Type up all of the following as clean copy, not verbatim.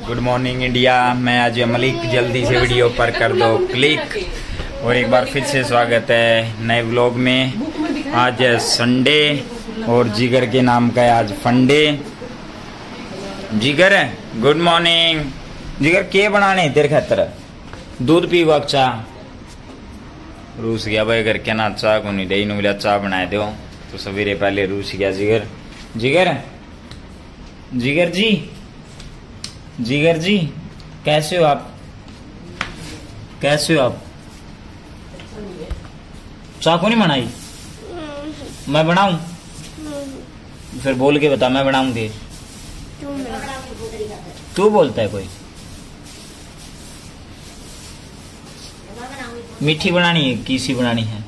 Good morning India. मैं आज मलिक, जल्दी से वीडियो पर कर दो क्लिक। और एक बार फिर से स्वागत है नए व्लॉग में। आज है संडे और जिगर के नाम का है आज फंडे। जिगर गुड मॉर्निंग। जिगर के बनाने तेरे खातर दूध पीवा चाह रूस गया भाई घर के ना चाह को नहीं दे मिला चाह बनाए दो तो सवेरे पहले रूस गया जिगर। जिगर जिगर जी, जिगर जी कैसे हो आप? कैसे हो आप? चाह को नहीं बनाई? मैं बनाऊं? फिर बोल के बता, मैं बनाऊंगी। तू बोलता है कोई? मीठी बनानी है, किसी बनानी है?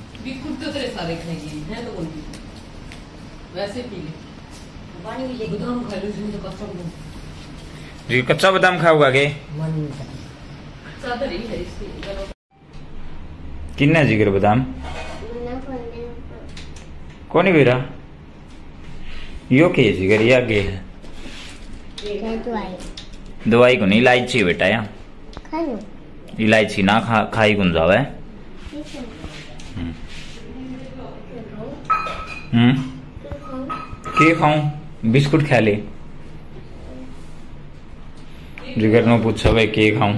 जी कच्चा बादाम खाऊंगा के? किन्ना जिगर बादाम कौन है बेरा? यो के जिगर ये आगे है दवाई को नहीं, इलायची बेटा या इलायची ना खाई गुन जावे। के खाऊं? बिस्कुट खा ले। जिगर ने पूछा भाई के खाऊं?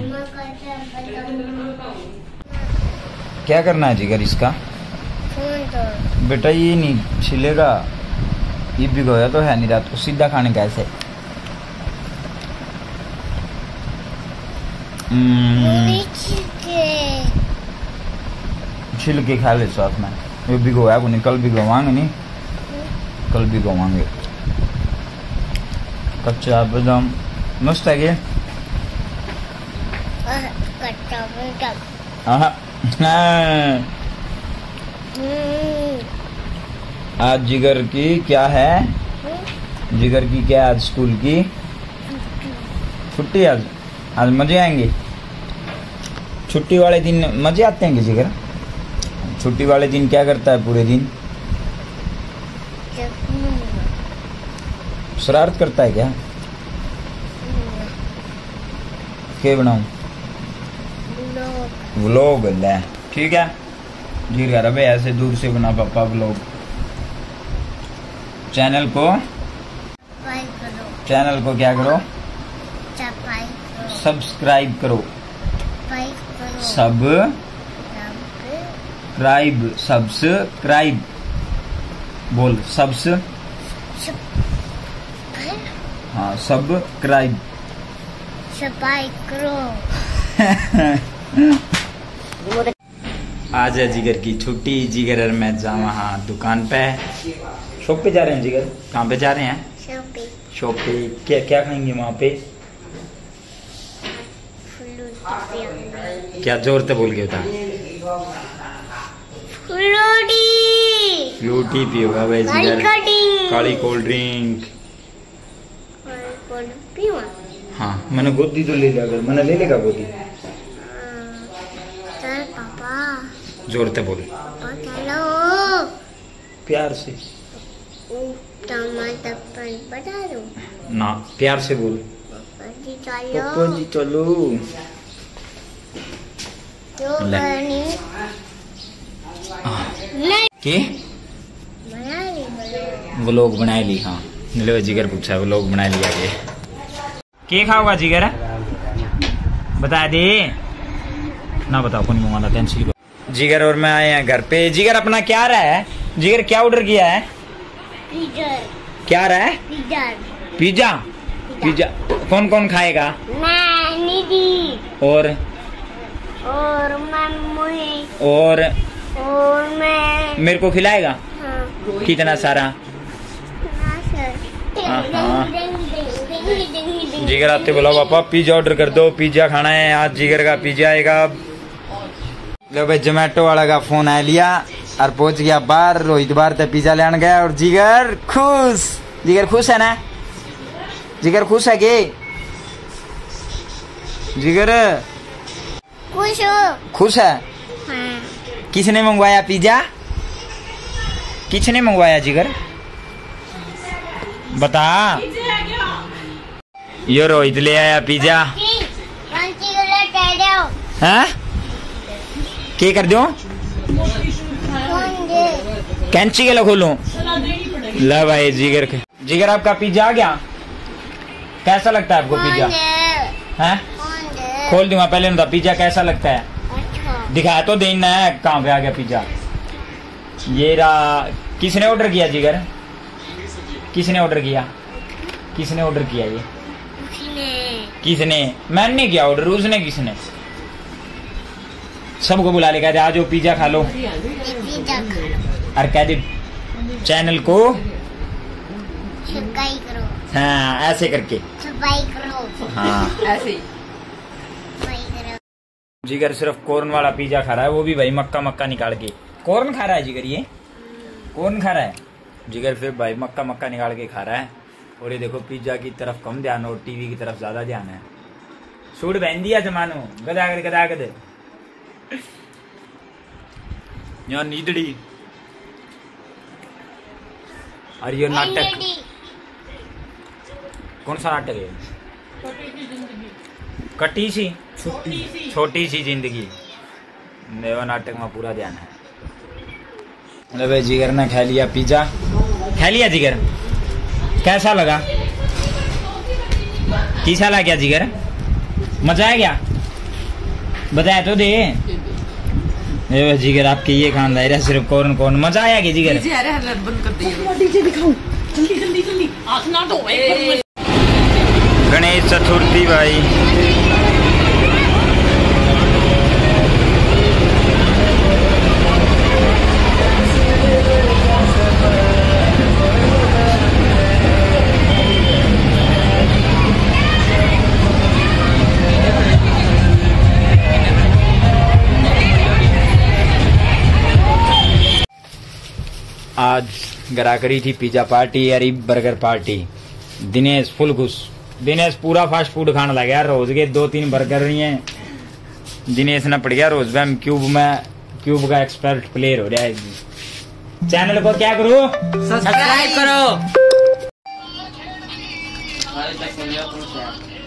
क्या करना है जिगर इसका? बेटा ये नहीं छिलेगा, ये भिगोया तो है नहीं रात को, सीधा खाने कैसे? छिल के खा ले साथ में। ये भिगोया को नहीं, कल भिगोवांगे नहीं, कल भिगोवांगे। कच्चा बादाम मस्त है क्या? आज जिगर की क्या है? जिगर की क्या आज स्कूल की छुट्टी? आज आज मजे आएंगे। छुट्टी वाले दिन मजे आते हैं जिगर? छुट्टी वाले दिन क्या करता है पूरे दिन? शरारत करता है क्या? क्या बनाऊं? व्लॉग ले ठीक है जी यार। अबे ऐसे दूर से बना पापा व्लॉग। चैनल को क्या करो? सब्सक्राइब करो। सब्सक्राइब बोल। हाँ सब्सक्राइब करो। आज है जिगर की छुट्टी। जिगर और मैं जा वहाँ दुकान पे, शॉप पे जा रहे हैं। जिगर कहाँ पे जा रहे हैं? शॉप पे। क्या क्या खाएंगे वहाँ पे? क्या जोर से बोल के बता। फ्रूटी पियोगा भाई जिगर? काली कोल्ड ड्रिंक। हाँ मैंने गोदी तो ले लिया, अगर मैंने ले लेगा गोदी। जोर से बोल, प्यार से ना, प्यार से बोल। पापा जी चलो। के व्लॉग बना ली? हाँ लो जिगर पूछा व्लॉग बना लिया के खाओगा जिगर? बता दे ना, बताओ कौन मंगाना टेंशन। जिगर और मैं आए हैं घर पे। जिगर अपना क्या रहा है? जिगर क्या ऑर्डर किया है? क्या रहा है? पिज्जा। पिज्जा कौन कौन खाएगा? और मैं। मेरे को खिलाएगा? हाँ। कितना सारा? हाँ। जिगर आते बोला पापा पिज्जा ऑर्डर कर दो, पिज्जा खाना है आज। जिगर का पिज्जा आएगा। लो भाई जोमेटो वाला का फोन आ लिया और पहुंच गया बाहर। रोहित बाहर तक पिज्जा लेने गया और जिगर खुश। जिगर खुश है ना? जिगर खुश है के? जिगर खुश है? हाँ। किसने मंगवाया पिज्जा? किसने मंगवाया जिगर? बता। यो रोहित ले आया पिज्जा। हैं के कर दो कैंची के लो खोलूं। ला भाई जिगर के जिगर आपका पिज्जा आ गया। कैसा लगता है आपको पिज्जा? हैं खोल दूंगा पहले ना पिज्जा कैसा लगता है दिखा तो देना है। कहाँ पे आ गया पिज्जा? ये रहा। किसने ऑर्डर किया जिगर? किसने ऑर्डर किया? किसने ऑर्डर किया? ये किसने? मैंने किया ऑर्डर, उसने किसने? सबको बुला ले कहते आज पिज्जा खा लो और कह दे चैनल को सब्सक्राइब करो। हाँ ऐसे करके सब्सक्राइब करो। हाँ ऐसे जिगर सिर्फ कॉर्न वाला पिज्जा खा रहा है, वो भी भाई मक्का मक्का निकाल के। कॉर्न खा रहा है जिगर, ये कॉर्न खा रहा है जिगर। फिर भाई मक्का मक्का निकाल के खा रहा है। और ये देखो पिज्जा की तरफ कम ध्यान और टीवी की तरफ ज्यादा ध्यान है। सूट पहन दिया जमानो गदागद गदागद। यहाँ नीदड़ी और ये नाटक कौन सा नाटक है? कटी सी छोटी सी जिंदगी। मेवा नाटक में पूरा ध्यान है। भाई जिगर ने खा लिया पिज्जा। खा लिया जिगर, कैसा लगा? कैसा लगा क्या जिगर? मजा आया क्या? बताया तो दे। जिगर आपके ये खानदार है सिर्फ कौन कौन। मजा आया क्या जिगर? गणेश चतुर्थी भाई। आज गरा करी थी पिज्जा पार्टी यार बर्गर पार्टी। दिनेश फुल खुश। दिनेश पूरा फास्ट फूड खाने लगा यार। रोज के 2-3 बर्गर नहीं है। दिनेश ने पड़ गया रोज में क्यूब का एक्सपर्ट प्लेयर हो रहा है। चैनल को क्या करो? सब्सक्राइब करो।